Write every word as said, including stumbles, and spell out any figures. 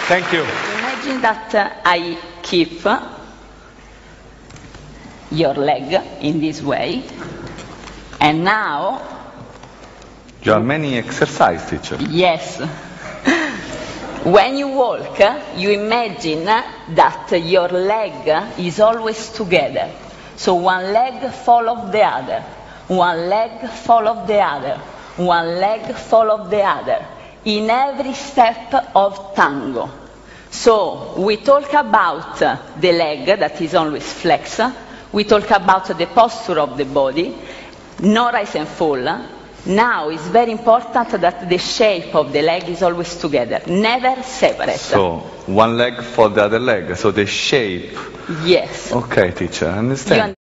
Thank you. Imagine that uh, I keep uh, your leg in this way, and now... You have many exercise, teacher. Yes. When you walk, you imagine that your leg is always together. So one leg follows the other, one leg follows the other, one leg follows the other, in every step of tango. So we talk about the leg that is always flexed, we talk about the posture of the body, no rise and fall. Now it's very important that the shape of the leg is always together, never separate. So one leg for the other leg, so the shape. Yes. Okay, teacher, I understand. You